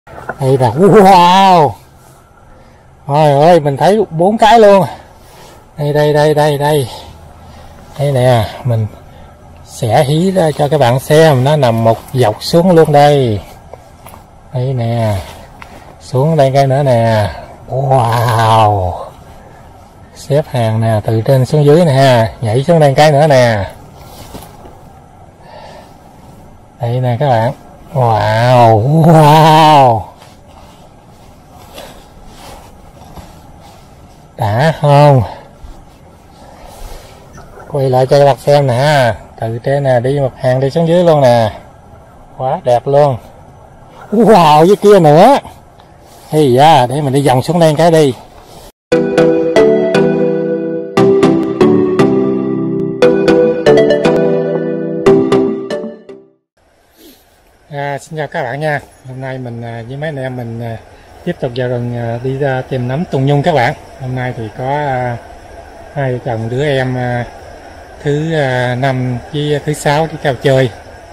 Đây là wow. Trời ơi, mình thấy 4 cái luôn. Đây nè, mình sẽ hí ra cho các bạn xem. Nó nằm một dọc xuống luôn đây. Đây nè, xuống đây cái nữa nè. Wow, xếp hàng nè, từ trên xuống dưới nè, nhảy xuống đây cái nữa nè. Đây nè các bạn. Wow. Đã không? Quay lại cho các bạn xem nè, từ trên nè đi một hàng đi xuống dưới luôn nè, quá đẹp luôn. Wow, với kia nữa. Hey da, để mình đi vòng xuống đây cái đi. Xin chào các bạn nha. Hôm nay mình với mấy anh em mình tiếp tục vào rừng đi ra tìm nấm tùng nhung các bạn. Hôm nay thì có hai vợ chồng đứa em thứ 5 với thứ 6 đi cao chơi.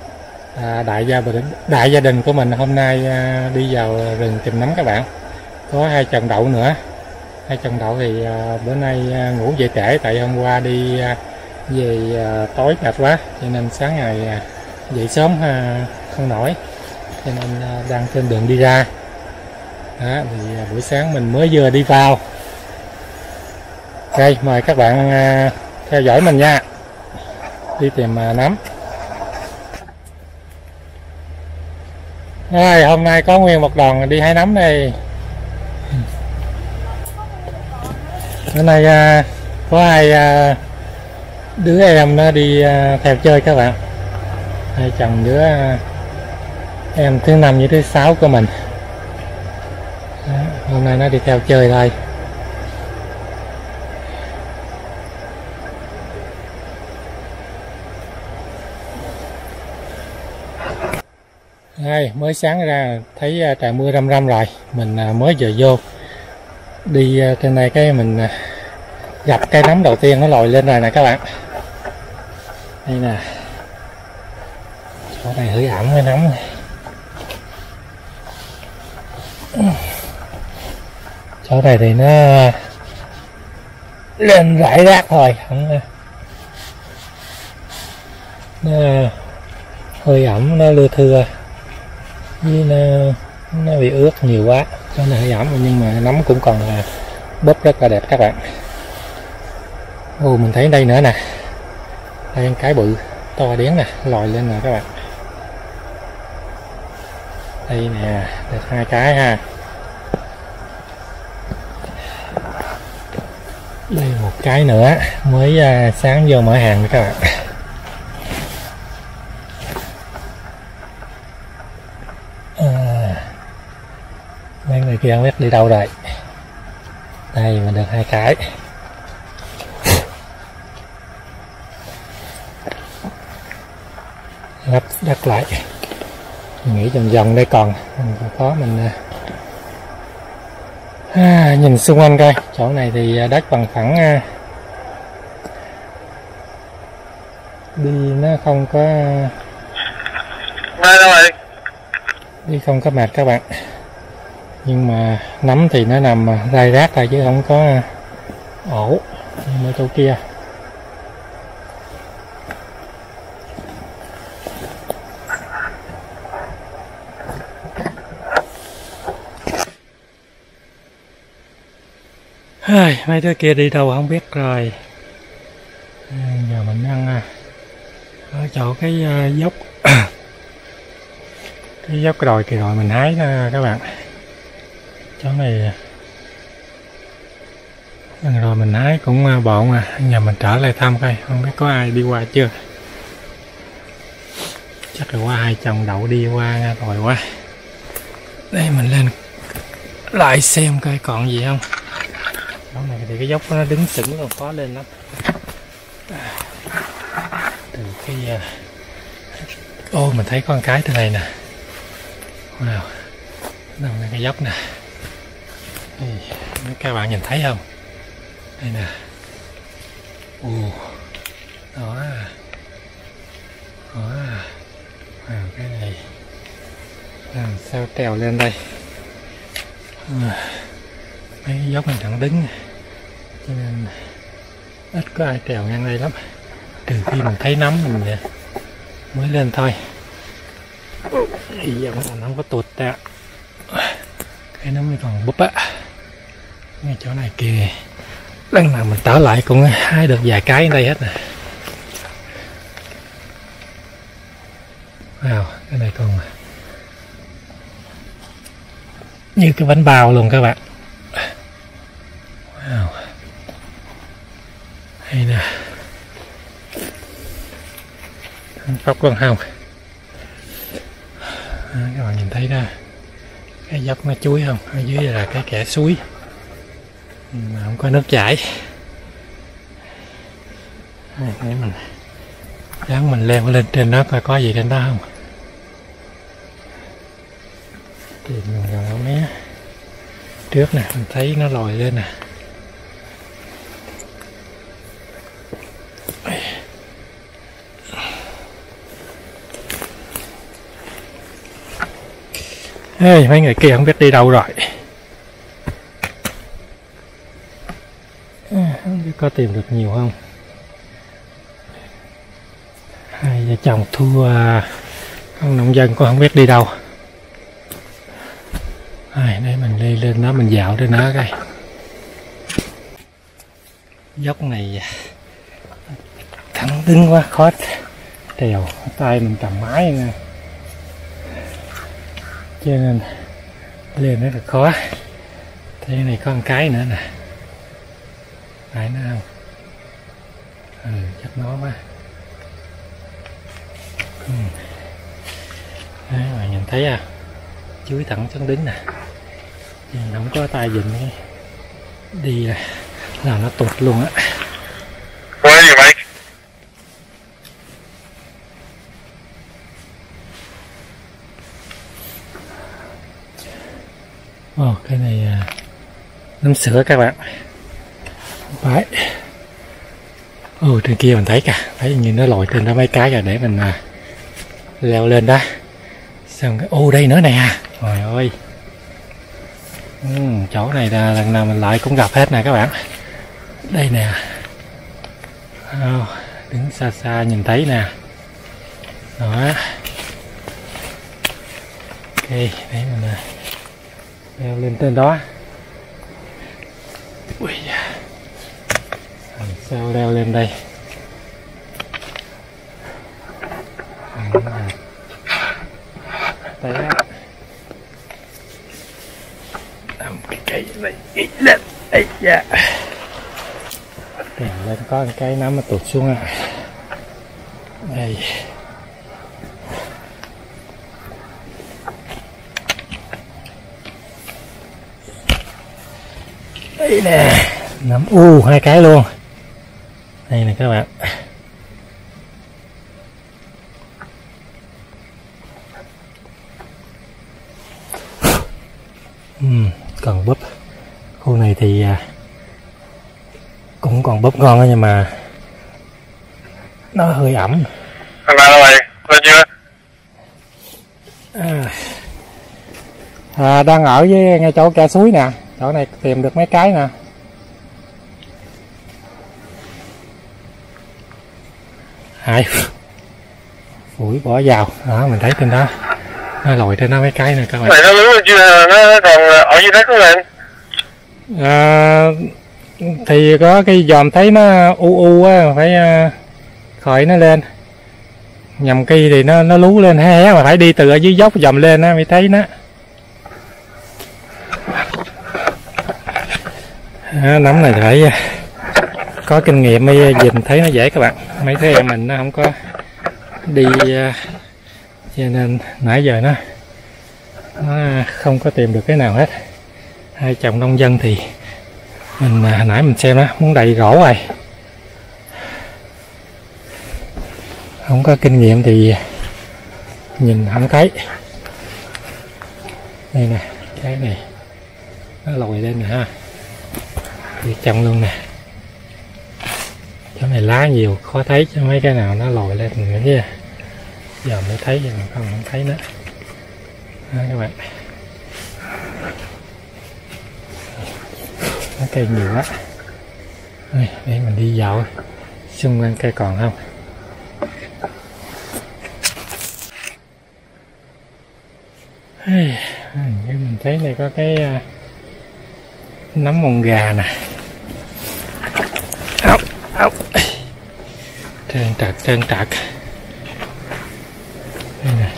Đại gia đình của mình hôm nay đi vào rừng tìm nấm các bạn. Có hai chồng Đậu nữa. Hai chồng Đậu thì bữa nay ngủ về trễ, tại hôm qua đi về tối mệt quá, cho nên sáng ngày dậy sớm không nổi, cho nên đang trên đường đi ra. Đó, thì buổi sáng mình mới vừa đi vào. Đây, mời các bạn theo dõi mình nha, đi tìm nấm. Rồi, hôm nay có nguyên một đoàn đi hái nấm đây. Bữa nay có hai đứa em nó đi theo chơi các bạn. Hai chồng đứa em thứ 5 với thứ 6 của mình. Đó, hôm nay nó đi theo chơi thôi. Đây, mới sáng ra thấy trời mưa râm râm rồi, mình mới vừa vô đi trên đây cái mình gặp cây nấm đầu tiên nó lòi lên rồi nè các bạn. Đây nè, chỗ này hơi ẩm cái nấm này. Chỗ này thì nó lên rải rác thôi, không nó hơi ẩm, nó lưa thưa với nó bị ướt nhiều quá, chỗ này hơi ẩm, nhưng mà nấm cũng còn búp rất là đẹp các bạn. Ồ, mình thấy đây nữa nè, đây cái bự to điển nè, lòi lên nè các bạn. Đây nè, được hai cái ha. Đây một cái nữa, mới sáng vô mở hàng với các bạn. Mấy người kia không biết đi đâu rồi. Đây mình được hai cái. Lắp đất lại. Mình nghĩ vòng vòng đây còn có mình nhìn xung quanh coi. Chỗ này thì đất bằng phẳng, đi nó không có đi không có mệt các bạn, nhưng mà nấm thì nó nằm rải rác thôi chứ không có ổ như ở chỗ kia. Mấy đứa kia đi đâu không biết rồi. Giờ mình đang ở chỗ cái dốc cái dốc đồi kỳ rồi mình hái các bạn. Chỗ này rồi mình hái cũng bộn giờ mình trở lại thăm coi không biết có ai đi qua chưa. Chắc là qua hai chồng Đậu đi qua rồi quá. Đây mình lên lại xem coi còn gì không. Chỗ này thì cái dốc nó đứng sững luôn, khó lên lắm. Từ cái ô mình thấy có một cái từ này nè. Wow, đâu là cái dốc nè. Đây, các bạn nhìn thấy không? Đây nè. Đó. Đó. Wow, cái này làm sao trèo lên đây. mấy dốc mình thẳng đứng cho nên ít có ai trèo ngang đây lắm, trừ khi mình thấy nấm mình mới lên thôi. Thì giờ nó không có tụt ra, cái nấm này còn búp á, ngay chỗ này kìa. Lần nào mình trở lại cũng hái được vài cái ở đây hết nè. Wow, cái này còn như cái bánh bao luôn các bạn. Wow, hay nè, phóc luôn không? Các bạn nhìn thấy đó, cái dốc nó chuối không? Ở dưới là cái kẽ suối mà không có nước chảy. Để mình ráng mình leo lên trên đó coi có gì trên đó không. Tìm gần mé trước nè, mình thấy nó lòi lên nè. Ê, mấy người kia không biết đi đâu rồi. Không biết có tìm được nhiều không. Hai vợ chồng thua con nông dân cũng không biết đi đâu. Để mình đi lên đó mình dạo trên đó coi. Dốc này thẳng đứng quá khó trèo, tay mình cầm máy nè, cho nên lên rất là khó. Thế này có một cái nữa nè, phải nó không? Chắc nó quá. Đấy, mà nhìn thấy à, chuối thẳng chân đứng nè, không có tay dừng đi là nó tụt luôn á. Cái này nấm sữa các bạn. Phải. Trên kia mình thấy cả, thấy như nó lội trên đó mấy cái rồi, để mình leo lên đó. Xong cái đây nữa nè. Trời ơi. Chỗ này là lần nào mình lại cũng gặp hết nè các bạn. Đây nè. Đứng xa xa nhìn thấy nè. Đó. Ok, để mình leo lên trên đó. Ui da. Làm sao leo lên đây? Đây á. Cái cây này ít lên. Ây da. Trèo lên có một cái nắm mà tụt xuống à. Đây. Đây nè, nắm hai cái luôn. Đây nè các bạn. Còn búp. Khu này thì cũng còn búp ngon đó, nhưng mà nó hơi ẩm. Thằng nào đâu mày? Lên chưa? Đang ở với ngay chỗ khe suối nè. Chỗ này tìm được mấy cái nè. Phủi bỏ vào. Đó, mình thấy trên đó. Nó lồi trên đó mấy cái nè các bạn. Mày nó lú lên chưa? Nó còn ở dưới đất không bạn? Thì có cái dòm thấy nó á, phải khỏi nó lên. Nhầm cây thì nó lú lên hé, mà phải đi từ ở dưới dốc dòm lên á mới thấy nó. Nấm này phải có kinh nghiệm mới nhìn thấy nó dễ các bạn. Mấy thế em mình nó không có đi, cho nên nãy giờ nó không có tìm được cái nào hết. Hai chồng nông dân thì mình nãy mình xem đó muốn đầy rổ rồi, không có kinh nghiệm thì nhìn không thấy. Đây nè, cái này nó lồi lên nè ha, thì trồng luôn nè. Chỗ này lá nhiều khó thấy, cho mấy cái nào nó lồi lên nữa chứ giờ mới thấy, giờ không thấy nữa. Đó các bạn. cây nhiều quá. Đây, để mình đi dạo xung quanh cây còn không. Như mình thấy này có cái nấm mồng gà nè. Trơn trật đây nè.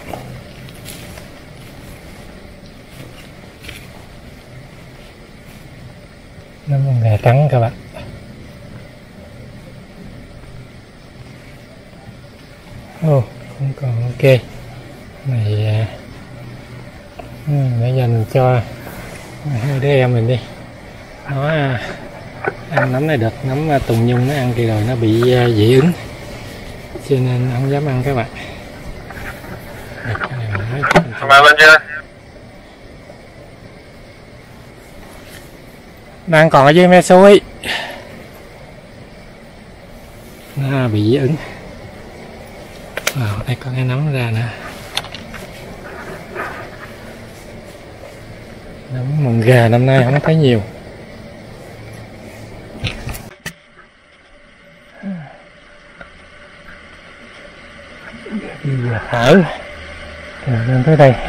Nấm mồng gà trắng các bạn. Cũng còn ok. Này để dành cho hai đứa em mình đi. Nó ăn nấm này được, nấm tùng nhung nó ăn kỳ rồi nó bị dị ứng cho nên không dám ăn các bạn. Mà lên chưa? Đang còn ở dưới me suối, nó bị dị ứng. Đây có cái nấm ra nè. Nấm mồng gà năm nay không thấy nhiều. Đi thở lên tới đây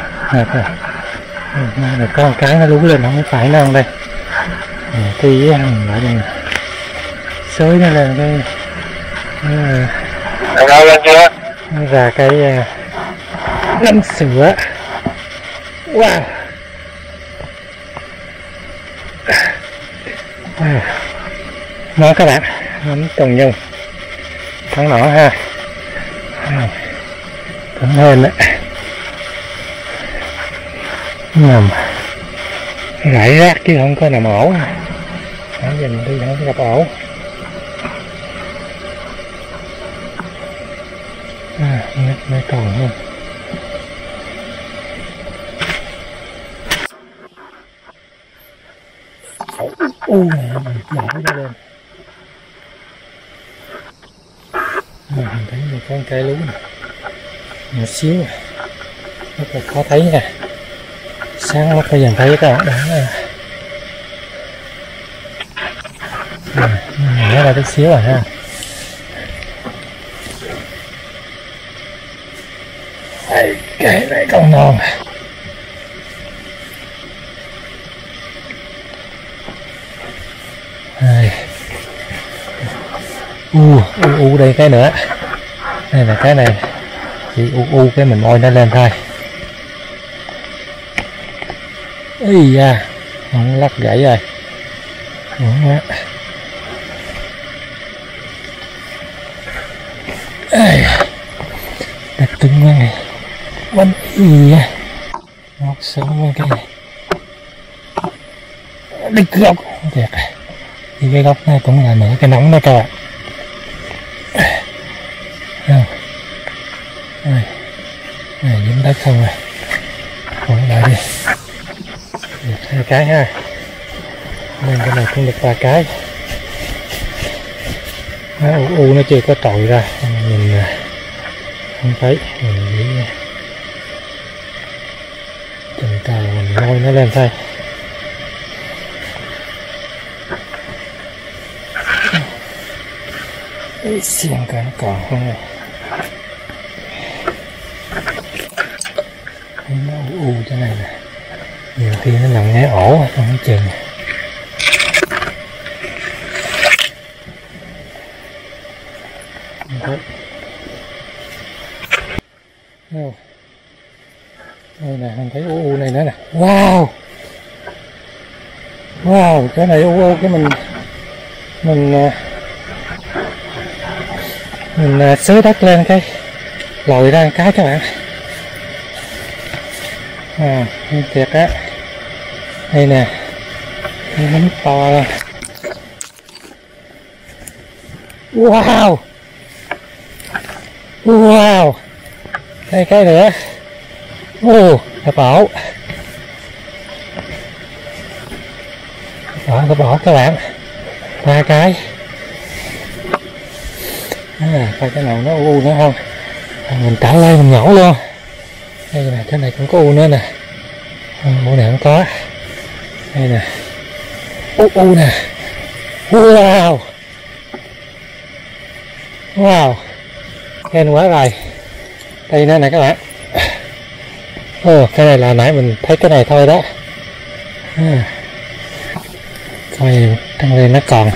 này có một cái nó lú lên không phải nó ăn đây. Tí lại đây xới nó lên cái nó lên chưa? nó ra cái nấm sữa. Wow. Nó các bạn, nấm tùng nhung trắng nỏ ha. Cũng hơn đấy, nằm rải rác chứ không có nằm ổ. Nãy giờ mình đi không có gặp ổ. Mấy còn hơn. Nè, mình giải ra lên. Mình thấy một con cây lú này. Một xíu rất là khó thấy nha. Sáng mắt bây giờ thấy các bạn đó nó ra chút xíu rồi ha. Cái này con non. Đây cái nữa. Đây là cái này chỉ cái mình môi nó lên thôi. Ây da, không lắc gãy rồi. Đặc trưng quá này. Bánh gì á. Ngọt sớm quá cái này. Đi góc. Thiệt. Thì cái góc này cũng là nửa cái nóng đó các bạn. Này dính đất không rồi. Còn lại đi. Được 2 cái ha. Nên cái này cũng được 3 cái. Nó chưa có trội ra. Mình không thấy. Mình nghĩ chừng tàu mình ngôi nó lên thôi. Xiên cả nó còn không rồi. Nó cho này nè. Nhiều khi nó nằm ngay ổ trong cái chừng. Đây nè, mình thấy này nữa nè. Wow. Wow, cái này cái mình xới đất lên cái lòi ra cái các bạn. Thiệt á. Đây nè, nấm to lên. Wow. Wow. Đây cái nữa. Cái bỏ các bạn. 3 cái. Coi cái nào nó nữa không. Mình trả lên mình nhổ luôn. Đây nè, cái này cũng có nữa nè. Bộ này không có. Đây nè. u nè. Wow, wow, khen quá rồi. Đây nữa nè các bạn. Cái này là nãy mình thấy cái này thôi đó. Coi trong đây nó còn.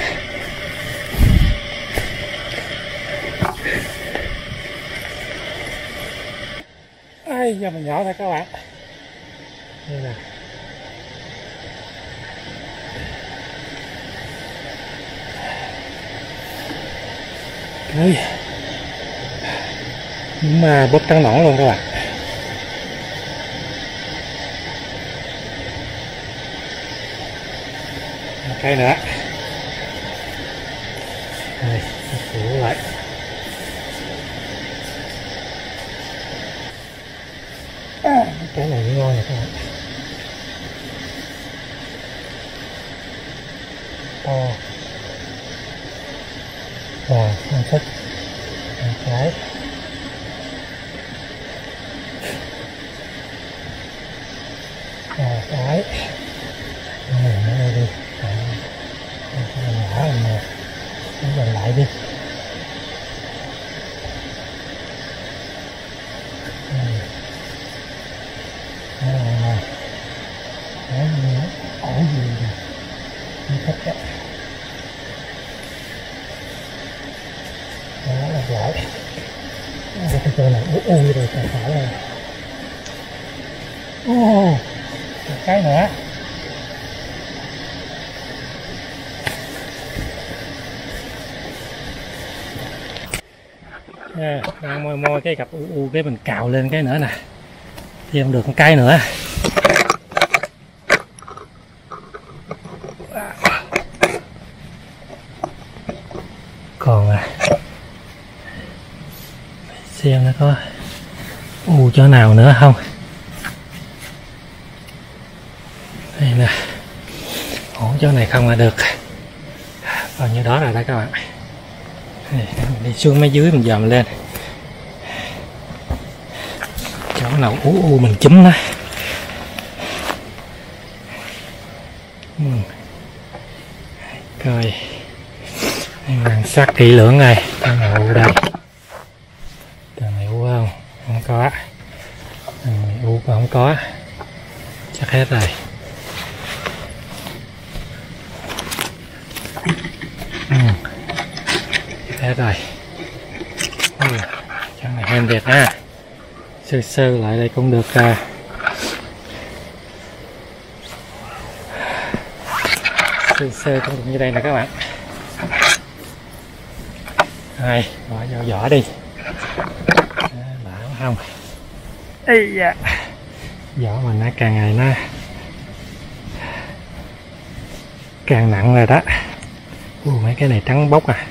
Ai giờ mình nhỏ thôi các bạn. Đây nè. Đấy. Mà bớt trắng nõn luôn các bạn. Một cây nữa. Đây, phủ lại. Cái này ngon này các bạn. Rồi, không thích. Cái. Cái. Này nó đây đi. Cái này nhỏ rồi nè. Nó dần lại đi. Ổ gì nè. Không thích đó. Đó là lại. Cái chỗ này rồi còn phải rồi. Một cái nữa. Đang môi cái cặp cái mình cào lên cái nữa nè. Thêm được một cái nữa. Còn xem nó có chỗ nào nữa không. Đây nè, chỗ này không là được. Bao nhiêu đó rồi đó các bạn. Đây, đi xuống mấy dưới mình dòm lên chỗ nào mình chúm nó. Coi quan sát kỹ lưỡng này, con nào u đây, đường này u không? Không có. Đường này u còn không có, chắc hết rồi. Hết rồi. Chỗ này hen đẹp ha. Sơ sơ lại đây cũng được. Sơ sơ cũng được như đây nè các bạn. Rồi, bỏ vào vỏ đi. Bảo không? Ây da. Vỏ mình nó càng ngày nó càng nặng rồi đó. Mấy cái này trắng bóc à.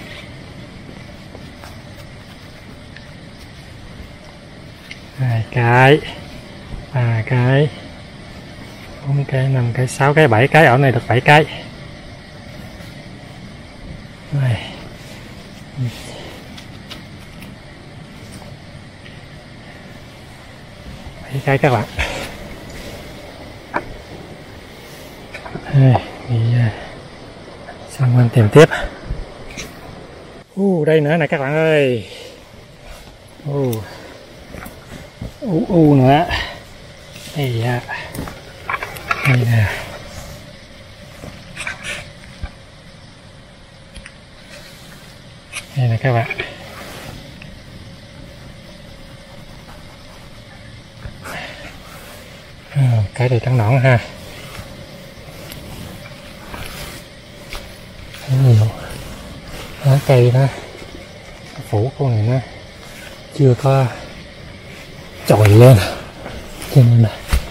Hai cái, ba cái, 4 cái, 5 cái, 6 cái, 7 cái. Ở này được 7 cái. Đây. 7 cái các bạn. Đây, đi sang bên tìm tiếp. Đây nữa nè các bạn ơi. Nữa. Đây da. Đây nè. Đây nè các bạn. Cái này trắng nõn ha. Lá cây nó phủ con này nó chưa có chồi lên cho nên là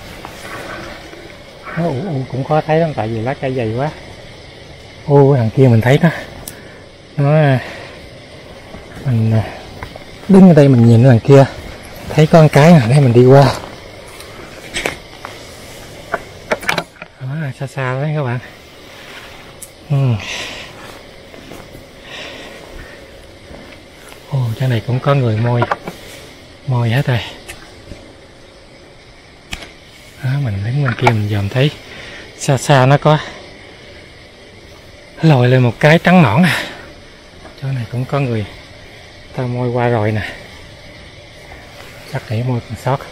nó cũng có thấy lắm, tại vì lá cây dày quá. Thằng kia mình thấy nó mình đứng ở đây mình nhìn thằng kia thấy có một cái này, để mình đi qua đó, xa xa đấy các bạn. Chỗ này cũng có người môi hết rồi. Đó, mình đứng bên kia mình dòm thấy xa xa nó có lòi lên một cái trắng nõn. Chỗ này cũng có người ta môi qua rồi nè, chắc để môi còn sót.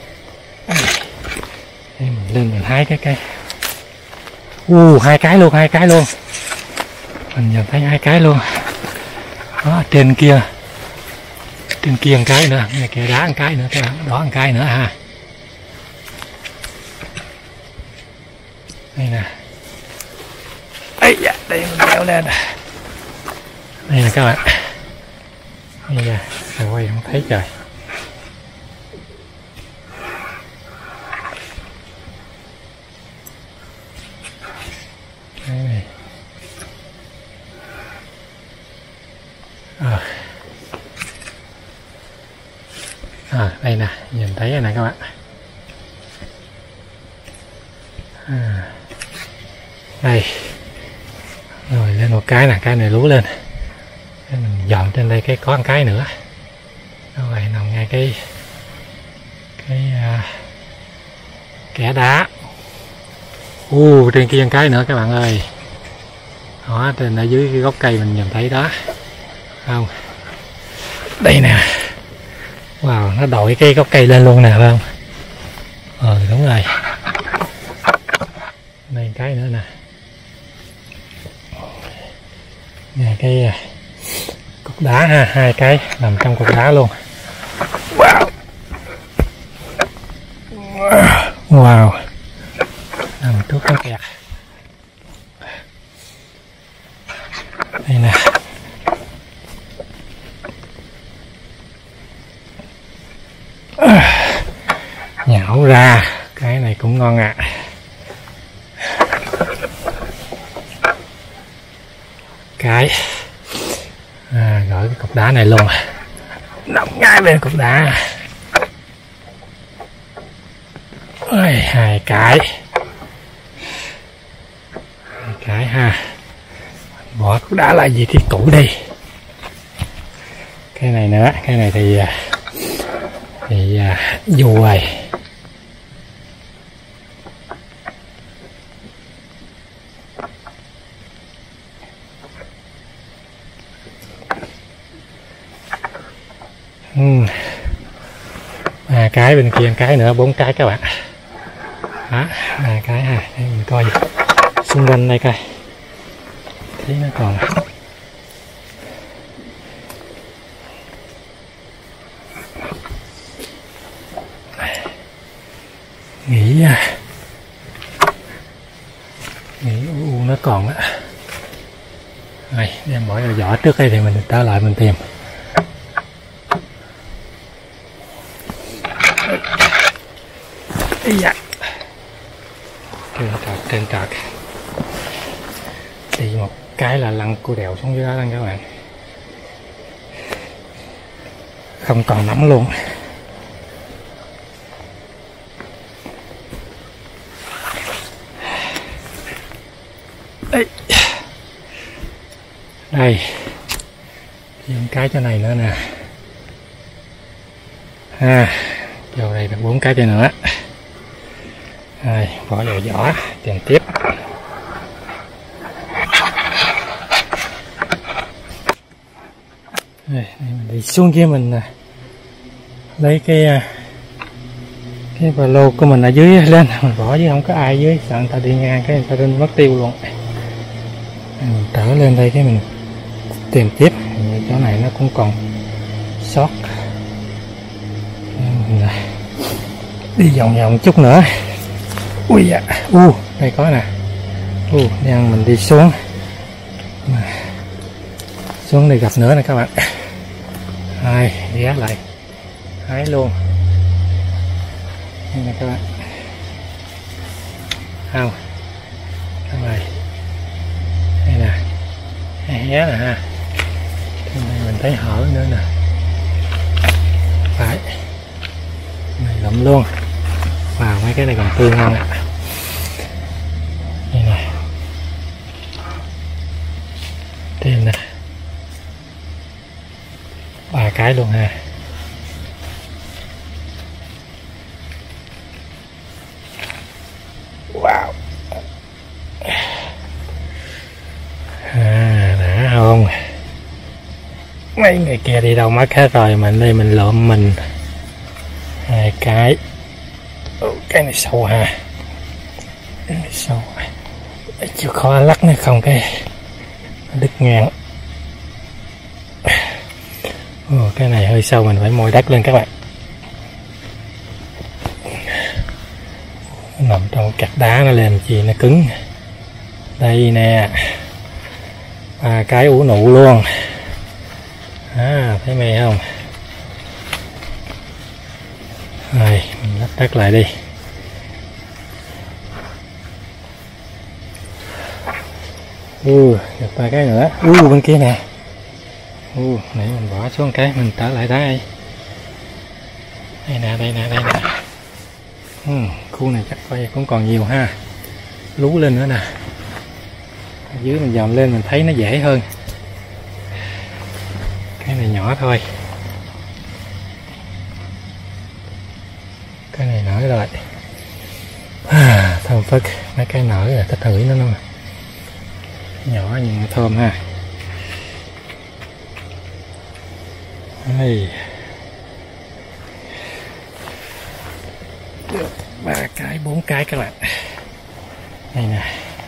Đây, mình lên mình hái cái cây. Hai cái luôn, mình nhận thấy 2 cái luôn. Đó, trên kia một cái nữa, ngay kia đá một cái nữa, các bạn, đó một cái nữa ha. Đây nè. Ây da, đây mình leo lên. Đây nè các bạn. Đây nè, rồi quay không thấy trời. Đây này. Đây nè, nhìn thấy rồi nè các bạn. Đây. Rồi lên một cái nè, cái này lú lên. Mình dọn trên đây có một cái nữa. Rồi nằm ngay cái kẽ đá. Trên kia một cái nữa các bạn ơi. Đó, trên ở dưới cái gốc cây mình nhìn thấy đó. Không. Đây nè. Wow, nó đội cái gốc cây lên luôn nè, phải không? Đúng rồi. Đây một cái nữa nè. Nè cái cục đá ha, 2 cái nằm trong cục đá luôn. Wow. Nằm trước con kẹt. Đây nè. Nhão ra, cái này cũng ngon ạ. Gỡ cái cục đá này luôn, nằm ngay bên cục đá. 2 cái ha. Bỏ cục đá lại gì thì cũ đi. Cái này nữa, cái này thì dù rồi. Ba cái bên kia một cái nữa, 4 cái các bạn. Đó, 3 cái ha. Để mình coi xung quanh đây coi. Thấy nó còn. Nghĩ nó còn á. Rồi, đem bỏ vào giỏ trước đây thì mình trở lại mình tìm. Dạ. Trên trạc đi một cái là lăn cua đèo xuống dưới đó lăn các bạn, không còn nắm luôn. Đây thêm cái chỗ này nữa nè ha. Vô đây được 4 cái cho nữa. Rồi, bỏ vào giỏ tìm tiếp. Đây, mình đi xuống kia mình lấy cái ba lô của mình ở dưới lên, mình bỏ chứ không có ai dưới, sợ người ta đi ngang cái người ta lên mất tiêu luôn. Mình trở lên đây cái mình tìm tiếp. Chỗ này nó cũng còn sót. Đi vòng vòng chút nữa. Ui dạ, đây có nè. Đang mình đi xuống. Xuống đây gặp nữa nè các bạn. Rồi, ghé lại hái luôn. Đây nè các bạn. Không. Rồi. Đây nè. Hé nè ha. Đây mình thấy hở nữa nè. Phải. Này lụm luôn. Wow, mấy cái này còn tươi ngon ạ. Đây nè. Đây nè. 3 cái luôn ha. Wow. Ấy, người kia đi đâu mất hết rồi, mình đây mình lượm mình 2 cái. Cái này sâu ha, cái này sâu, chịu khó lắc nữa không cái đứt ngang. Cái này hơi sâu, mình phải môi đất lên các bạn. Nằm trong cặt đá nó lên chi nó cứng. Đây nè, 3 cái ủ nụ luôn. Thấy mày không? Rồi mình lắp đất lại đi. Được 3 cái nữa. Bên kia nè. Nãy mình bỏ xuống cái mình trở lại đây. Đây nè. Khu này chắc coi cũng còn nhiều ha. Lú lên nữa nè. Ở dưới mình dòm lên mình thấy nó dễ hơn. Cái này nhỏ thôi. Cái này nở rồi. Thơm phức. Mấy cái nở là thích ngửi nó mà. Nhỏ nhưng mà thơm ha. Đây. Được 3 cái 4 cái các bạn. Đây nè.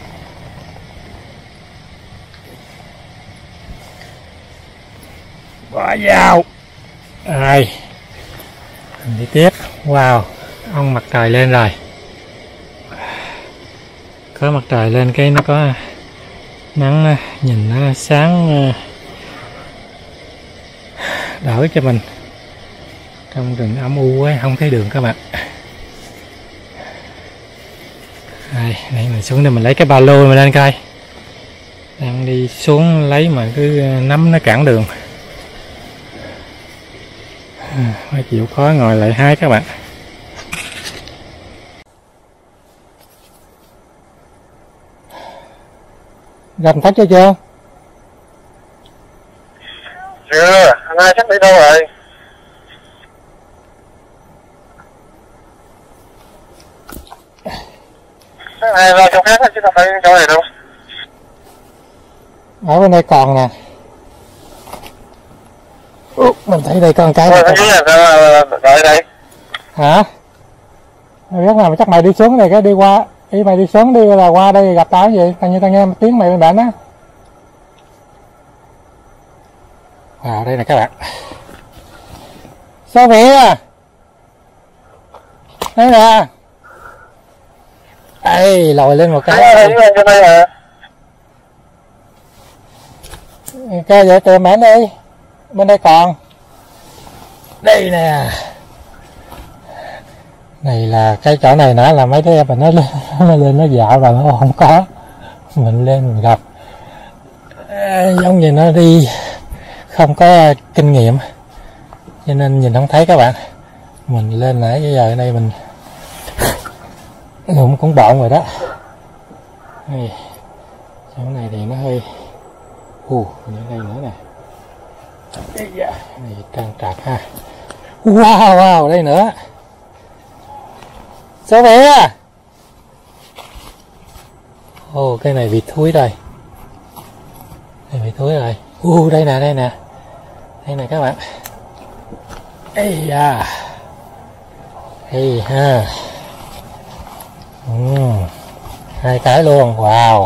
Bỏ vào. Rồi mình đi tiếp. Wow, ông mặt trời lên rồi. Có mặt trời lên cái nó có nắng, nhìn nó sáng đỡ cho mình. Trong rừng âm u ấy không thấy đường các bạn. Đây mình xuống đây mình lấy cái ba lô mình lên coi. Đang đi xuống lấy mà cứ nắm nó cản đường. Phải chịu khó ngồi lại hái các bạn. Gầm thách cho chưa? Chưa, anh ai chắc đi đâu rồi? Cái này là chỗ khác chứ không phải chỗ này đâu. Ở bên đây còn nè. Mình thấy đây có một cái. Đợi đây. Hả? Mày biết nào chắc mày đi xuống này cái đi qua. Ý mày đi xuống đi là qua đây gặp tao vậy. Tao nghe tiếng mày bên bạn á. Vào đây nè các bạn. Sao vậy à? Đây nè. Đây lòi lên một cái. Cái vậy tìm ảnh đi. Bên đây còn. Đây nè. Này là cái chỗ này nữa là mấy đứa em mình nó lên nó dạo rồi nó không có. Mình lên mình gặp. Giống như nó đi không có kinh nghiệm cho nên nhìn không thấy các bạn. Mình lên nãy giờ ở đây mình cũng bộn rồi đó. Chỗ này thì nó hơi ở đây nữa nè. Này trơn trạc ha. Wow đây nữa. Sao vậy à? Cái này bị thúi rồi. Đây bị thúi rồi. Đây nè. Đây nè các bạn. Ây da. Ây ha. 2 cái luôn. Wow.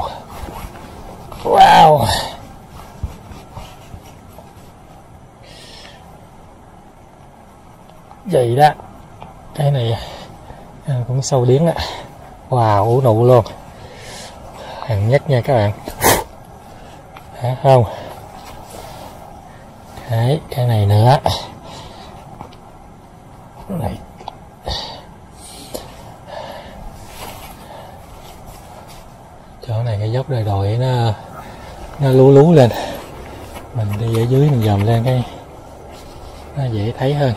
Vậy đó. Cái này cũng sâu điếng đó. Wow, ủ nụ luôn. Hàng nhất nha các bạn. Thấy không? Đấy, cái này nữa. Này. Chỗ này cái dốc đồi đồi nó lú lên. Mình đi ở dưới mình dòm lên cái nó dễ thấy hơn.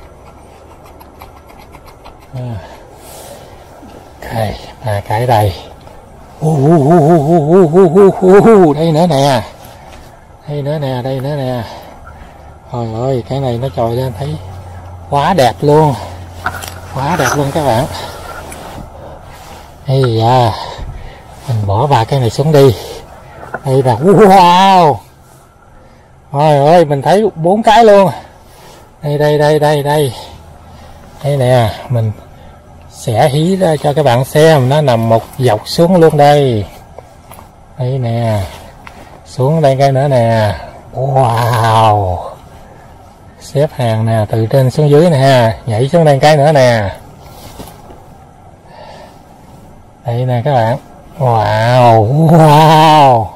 Ok, cái đây. Đây nữa nè. Đây nữa nè. Trời ơi, cái này nó trồi lên thấy quá đẹp luôn. Các bạn. Ây da. Mình bỏ 3 cái này xuống đi. Đây là Trời ơi, mình thấy 4 cái luôn. Đây đây đây đây đây. Đây nè, mình sẽ hí ra cho các bạn xem, nó nằm một dọc xuống luôn đây. Đây nè, xuống đây cái nữa nè. Wow, xếp hàng nè, từ trên xuống dưới nè ha, nhảy xuống đây cái nữa nè. Đây nè các bạn. Wow, wow,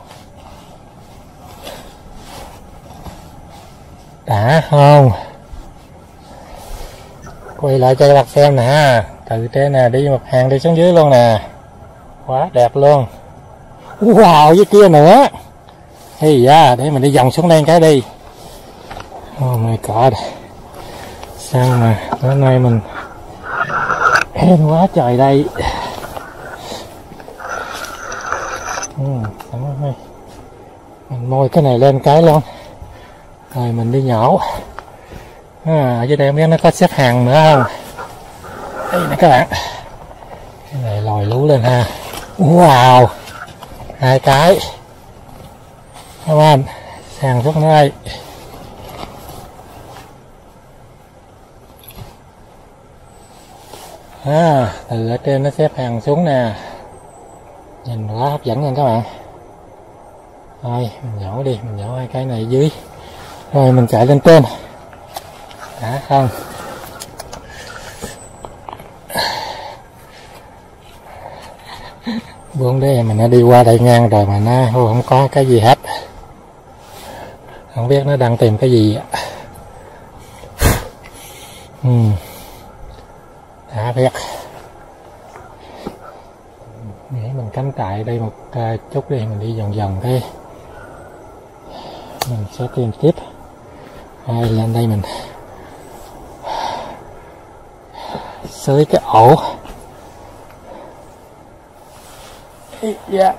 đã không? Quay lại cho các bạn xem nè, từ trên nè đi một hàng đi xuống dưới luôn nè, quá đẹp luôn. Wow, với kia nữa. Hey da, để mình đi vòng xuống đây cái đi. Oh my god, sao mà bữa nay mình hên quá trời đây. Mình môi cái này lên cái luôn rồi mình đi nhổ. Ở dưới đây không biết nó có xếp hàng nữa không. Đây nè các bạn, cái này lòi lú lên ha. Wow, 2 cái các bạn, sàn xuống đây. Từ ở trên nó xếp hàng xuống nè, nhìn quá hấp dẫn nha các bạn. Thôi mình nhổ đi, mình nhổ 2 cái này dưới rồi mình chạy lên trên. Đã không? Buông đây mình đã đi qua đây ngang rồi mà nó không có cái gì hết, không biết nó đang tìm cái gì. Đã biết. Để mình cắm trại đây một chút đi, mình đi vòng vòng cái mình sẽ tìm tiếp. Rồi lên đây mình xới cái ổ. Yeah.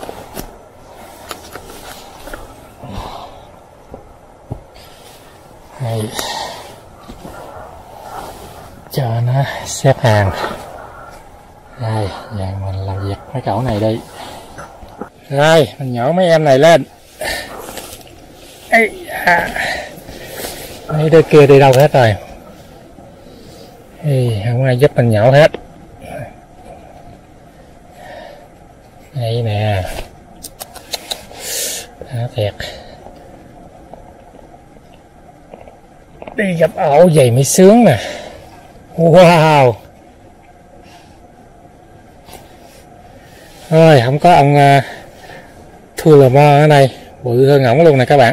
Đây. Cho nó xếp hàng. Đây, giờ mình làm việc mấy cậu này đi. Rồi, mình nhổ mấy em này lên. Mấy đứa kia đi đâu hết rồi. Không ai giúp mình nhổ hết. Đây nè. Đó, thiệt. Đi gặp ổ vậy mới sướng nè. Wow. Rồi, không có ông Thua Lờ Mo ở đây, bự hơn ổng luôn nè các bạn.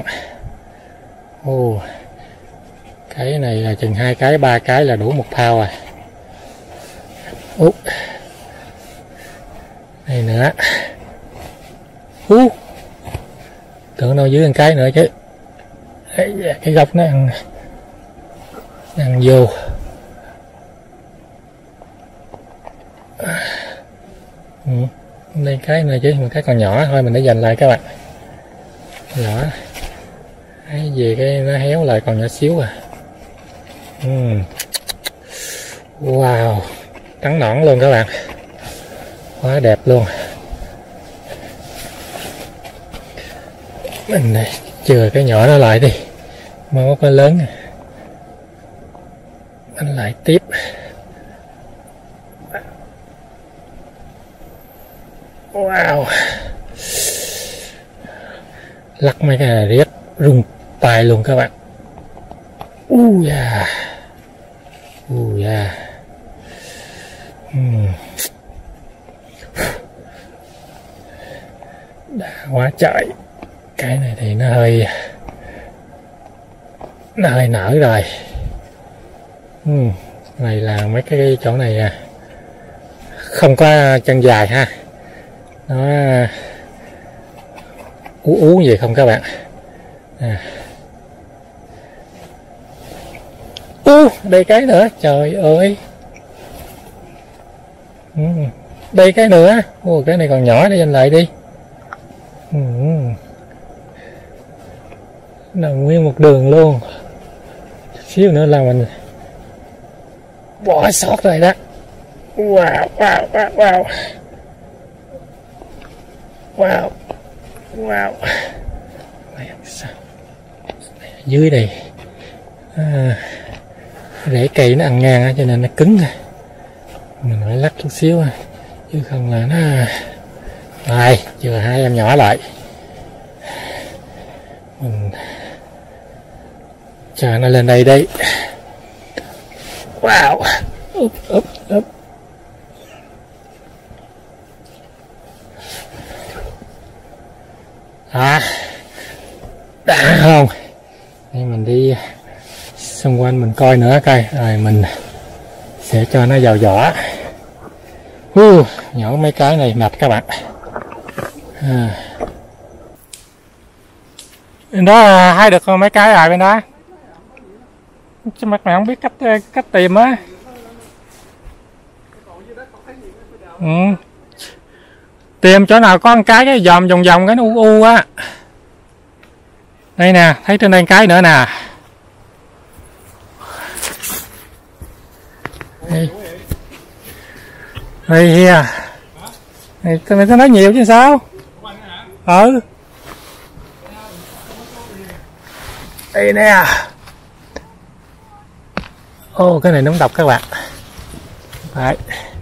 Cái này là chừng 2 cái 3 cái là đủ một phao à. Đây nữa. Tưởng đâu dưới một cái nữa chứ. Cái gốc nó ăn vô. Đây cái này chứ, một cái còn nhỏ thôi mình để dành lại các bạn. Nhỏ. Cái gì cái nó héo lại còn nhỏ xíu à. Wow, trắng nõn luôn các bạn, quá đẹp luôn. Mình này chừa cái nhỏ nó lại đi, mau có lớn anh lại tiếp. Wow, lắc mấy cái này riết rung tay luôn các bạn. Yeah. Yeah. Đã quá trời. Cái này thì nó hơi nở rồi. Này là mấy cái chỗ này không có chân dài ha, nó ú gì không các bạn. Đây cái nữa, trời ơi. Đây cái nữa. Cái này còn nhỏ để dành lại đi. Nằm nguyên một đường luôn. Xíu nữa là mình bỏ sót rồi đó. Wow, wow, wow, wow. Wow. Wow. dưới đây rễ cây nó ăn ngang cho nên nó cứng, mình phải lắc chút xíu chứ không là nó. Rồi chừa hai em nhỏ lại, mình cho nó lên đây đi. Wow, úp úp úp. Đã không? Đây mình đi xung quanh mình coi nữa coi, rồi mình sẽ cho nó vào vỏ. Nhổ mấy cái này mệt các bạn. Bên đó hái được mấy cái rồi bên đó. Chứ mặt mày không biết cách tìm á. Tìm chỗ nào có một cái dòm vòng vòng cái nó u á. Đây nè, thấy trên đây cái nữa nè. Đây here. Này mày nói nhiều chứ sao? Đây nè. Cái này nóng độc các bạn. Đấy.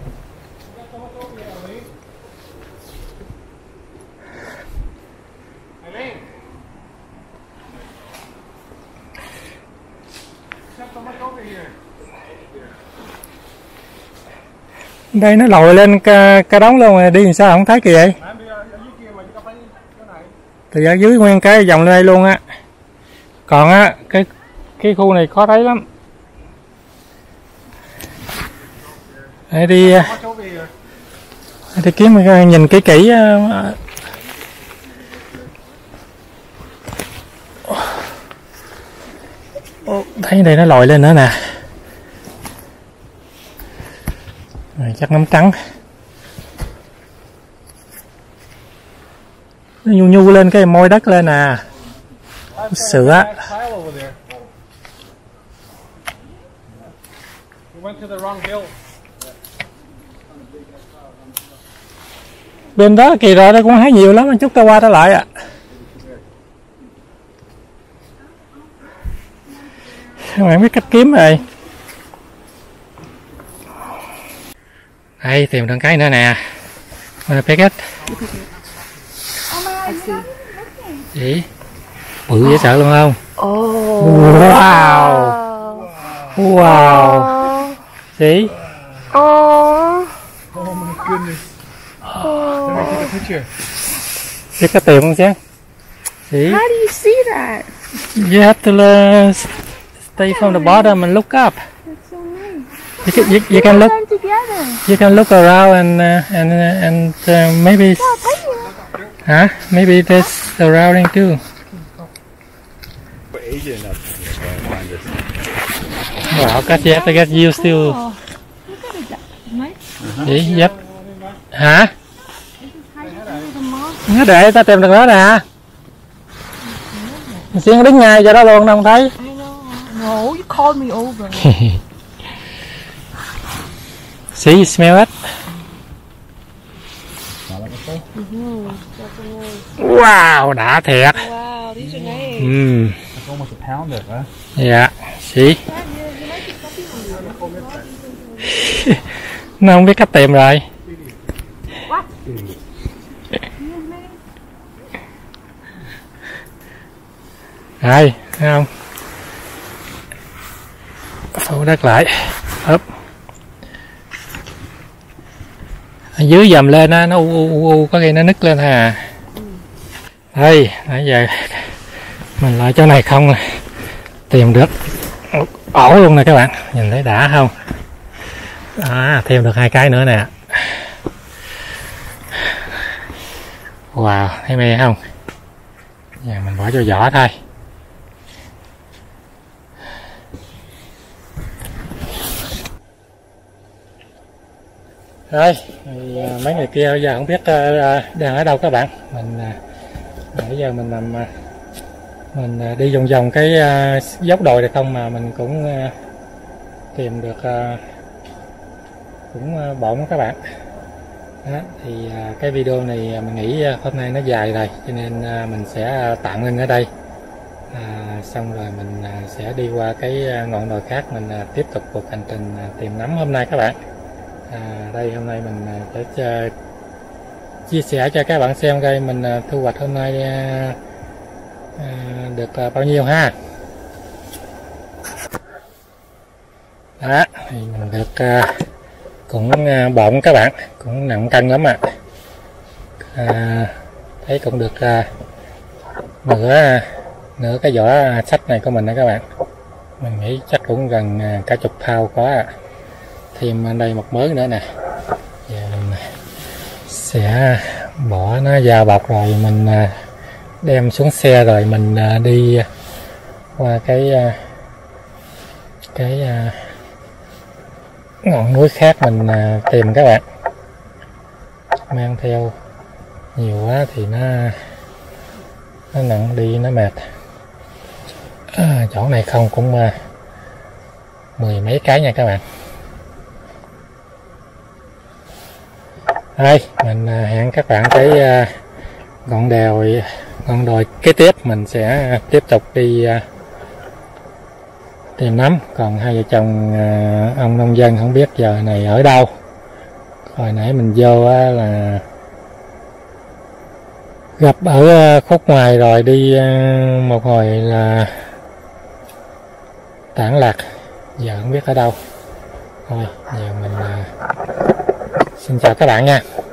Đây nó lồi lên cả đống luôn rồi, đi làm sao không thấy kìa vậy? Thì ở dưới nguyên cái vòng lên đây luôn á. Còn á cái khu này khó thấy lắm. Để đi kiếm nhìn kỹ kỹ. Thấy đây nó lồi lên nữa nè. Chắc nấm trắng nó nhu nhu lên cái môi đất lên nè, sữa. Bên đó kỳ rồi nó cũng hái nhiều lắm, chút ta qua ta lại ạ. Các bạn biết cách kiếm rồi. Đây tìm được cái nữa nè. Packet. Gì? Bự dễ sợ luôn không? Wow. Wow. Gì? Oh my goodness. Let me take a picture. Biết có tìm không chứ? Gì? How do you see that? You have to stay from the bottom and look up. You can look. You can look around and maybe. Maybe there's surrounding too. Well, because you have to get used to. Yep. Hả? Nó để ta tìm được đó nè. Mình xin đứng ngay cho đó luôn, đâu không thấy. No, you called me over. See, you smell it? Wow, đã thiệt. Wow, these are nice. It's almost a pound of it, huh? Yeah, see? Nó không biết cách tìm rồi. Đây, thấy không? Phủ đất lại. Úp. Ở dưới dầm lên á, nó có khi nó nứt lên ha. Đây, nãy giờ mình lại chỗ này không tìm được ổ luôn nè các bạn, nhìn thấy đã không? Thêm được 2 cái nữa nè. Wow, thấy mê không? Giờ mình bỏ cho vỏ thôi. Rồi, mấy người kia bây giờ không biết đang ở đâu các bạn. Bây giờ mình làm mình đi vòng vòng cái dốc đồi này không mà mình cũng tìm được cũng bộn các bạn. Đó, thì cái video này mình nghĩ hôm nay nó dài rồi cho nên mình sẽ tạm ngưng ở đây. xong rồi mình sẽ đi qua cái ngọn đồi khác, mình tiếp tục cuộc hành trình tìm nấm hôm nay các bạn. Đây hôm nay mình sẽ chia sẻ cho các bạn xem coi mình thu hoạch hôm nay được bao nhiêu ha. Đó thì mình được cũng bộn các bạn, cũng nặng cân lắm thấy cũng được nửa cái vỏ sách này của mình đó các bạn. Mình nghĩ chắc cũng gần cả chục thau có thêm ở đây một mớ nữa nè. Giờ mình sẽ bỏ nó vào bọc rồi mình đem xuống xe rồi mình đi qua cái ngọn núi khác mình tìm các bạn. Mang theo nhiều quá thì nó nặng đi, nó mệt. Chỗ này không cũng mười mấy cái nha các bạn. Đây mình hẹn các bạn cái ngọn đồi kế tiếp mình sẽ tiếp tục đi tìm nấm. Còn hai vợ chồng ông nông dân không biết giờ này ở đâu. Hồi nãy mình vô là gặp ở khúc ngoài rồi, đi một hồi là tản lạc, giờ không biết ở đâu. Thôi giờ mình xin chào các bạn nha.